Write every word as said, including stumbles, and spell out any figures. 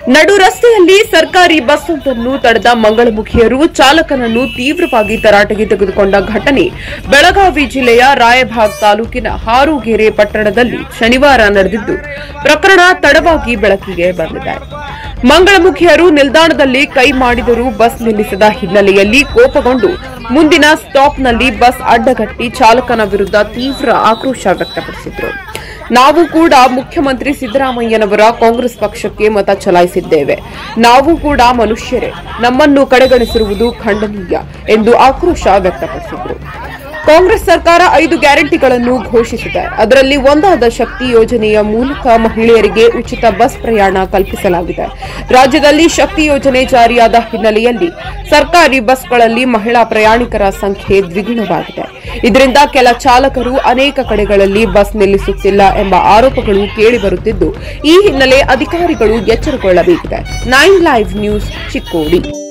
ನಡು ರಸ್ತೆಯಲ್ಲಿ ಸರ್ಕಾರಿ ಬಸ್ ಒಂದನ್ನು ತಡೆದ ಮಂಗಳಮುಖಿಯರು ಚಾಲಕನನ್ನು ತೀವ್ರವಾಗಿ ತರಾಟೆಗೆ ತೆಗೆದುಕೊಂಡ ಘಟನೆ ಬೆಳಗಾವಿ ಜಿಲ್ಲೆಯ ರಾಯಭಾಗ್ ತಾಲೂಕಿನ ಹಾರೂಗೆರೆ ಪಟ್ಟಣದಲ್ಲಿ ಶನಿವಾರ ನಡೆದಿದ್ದು, ಪ್ರಕರಣ ತಡವಾಗಿ ಬೆಳಕಿಗೆ ಬಂದಿದೆ. ಮಂಗಳಮುಖಿಯರು ನಿಲ್ದಾಣದಲ್ಲಿ ಕೈ ಮಾಡಿದರೂ ಬಸ್ ನಿಲ್ಲಿಸದ ಹಿನ್ನೆಲೆಯಲ್ಲಿ ಕೋಪಗೊಂಡು ಮುಂದಿನ ಸ್ಟಾಪ್ನಲ್ಲಿ ಬಸ್ ಅಡ್ಡಗಟ್ಟಿ ಚಾಲಕನ ವಿರುದ್ಧ ತೀವ್ರ ಆಕ್ರೋಶ ವ್ಯಕ್ತಪಡಿಸಿದರು. ನಾವು ಕೂಡ ಮುಖ್ಯಮಂತ್ರಿ ಸಿದ್ದರಾಮಯ್ಯನವರ ಕಾಂಗ್ರೆಸ್ ಪಕ್ಷಕ್ಕೆ ಮತ ಚಲಾಯಿಸಿದ್ದೇವೆ. ನಾವು ಕೂಡ ಮನುಷ್ಯರೇ, ನಮ್ಮನ್ನು ಕಡೆಗಣಿಸಿರುವುದು ಖಂಡನೀಯ ಎಂದು ಆಕ್ರೋಶ ವ್ಯಕ್ತಪಡಿಸಿದರು. ಕಾಂಗ್ರೆಸ್ ಸರ್ಕಾರ ಐದು ಗ್ಯಾರಂಟಿಗಳನ್ನು ಘೋಷಿಸಿದೆ. ಅದರಲ್ಲಿ ಒಂದಾದ ಶಕ್ತಿ ಯೋಜನೆಯ ಮೂಲಕ ಮಹಿಳೆಯರಿಗೆ ಉಚಿತ ಬಸ್ ಪ್ರಯಾಣ ಕಲ್ಪಿಸಲಾಗಿದೆ. ರಾಜ್ಯದಲ್ಲಿ ಶಕ್ತಿ ಯೋಜನೆ ಜಾರಿಯಾದ ಹಿನ್ನೆಲೆಯಲ್ಲಿ ಸರ್ಕಾರಿ ಬಸ್ಗಳಲ್ಲಿ ಮಹಿಳಾ ಪ್ರಯಾಣಿಕರ ಸಂಖ್ಯೆ ದ್ವಿಗುಣವಾಗಿದೆ. ಇದರಿಂದ ಕೆಲ ಚಾಲಕರು ಅನೇಕ ಕಡೆಗಳಲ್ಲಿ ಬಸ್ ನಿಲ್ಲಿಸುತ್ತಿಲ್ಲ ಎಂಬ ಆರೋಪಗಳು ಕೇಳಿಬರುತ್ತಿದ್ದು, ಈ ಹಿನ್ನೆಲೆ ಅಧಿಕಾರಿಗಳು ಎಚ್ಚರಗೊಳ್ಳಬೇಕಿದೆ. Nine live news, Chikkodi.